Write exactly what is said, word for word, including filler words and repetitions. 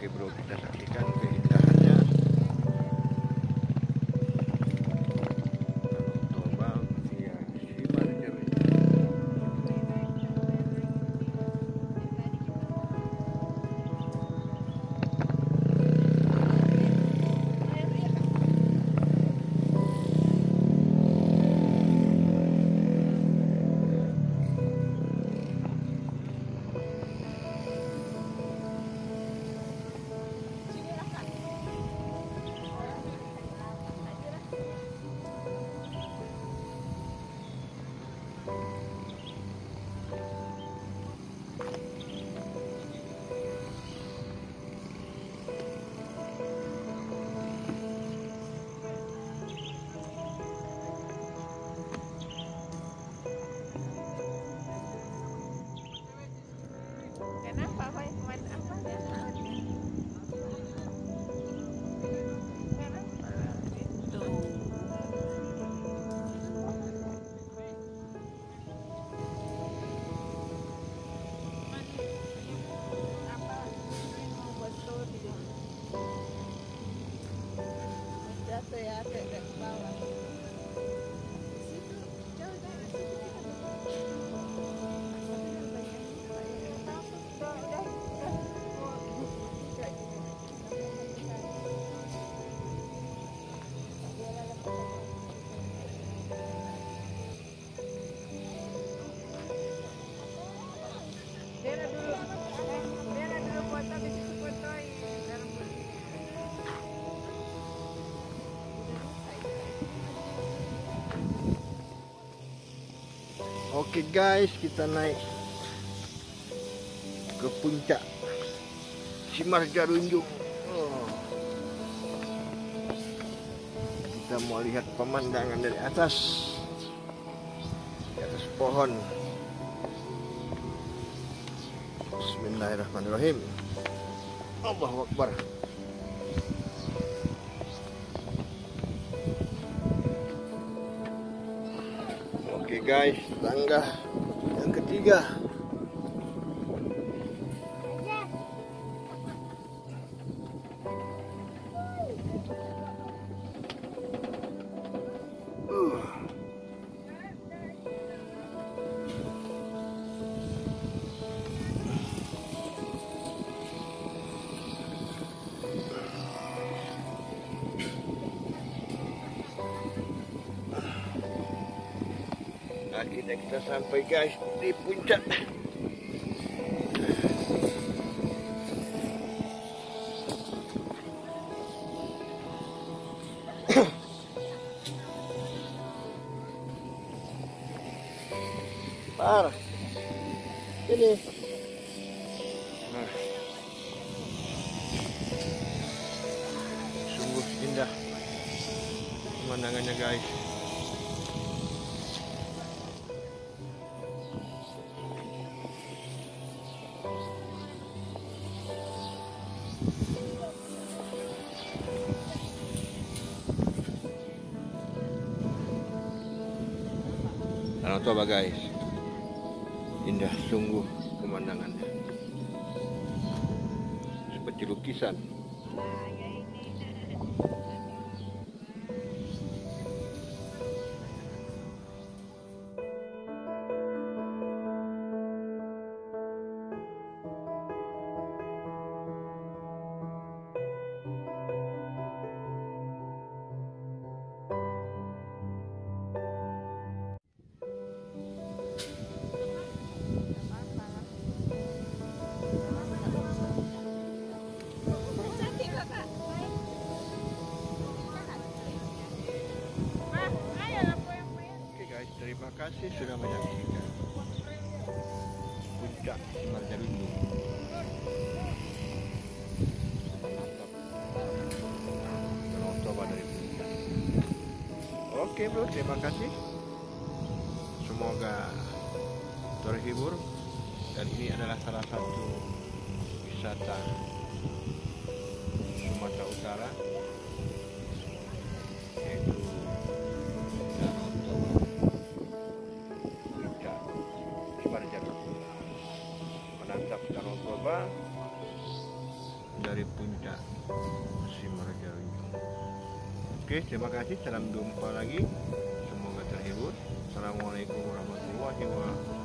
Oke bro, kita saksikan keindahannya Danau Toba via Simalungun. Kenapa kau yang kemana apa ya? Kenapa itu? Apa? Betul dia. Jatuh ya ke bawah. Situ jauh dari situ kita Bela dulu, bela dulu foto, di situ fotoin dalam Oke guys, kita naik ke puncak Simalungun. Oh. Kita mau lihat pemandangan dari atas, di atas pohon. Bismillahirrahmanirrahim. Allahu Akbar. Oke guys, tangga yang ketiga. Uh. Akhirnya kita sampai guys di puncak. Parah. Ini. Nah. Sungguh indah pemandangannya guys. Danau Toba guys, indah sungguh pemandangannya, seperti lukisan. Terima kasih sudah menyaksikan puncak Simalungun. Danau Toba dari puncak. Oke bro, terima kasih. Semoga terhibur. Dan ini adalah salah satu wisata Sumatera Utara, yaitu menatap Danau Toba dan dari puncak Simargarut. Oke, terima kasih. Salam jumpa lagi. Semoga terhibur. Assalamualaikum warahmatullahi wabarakatuh.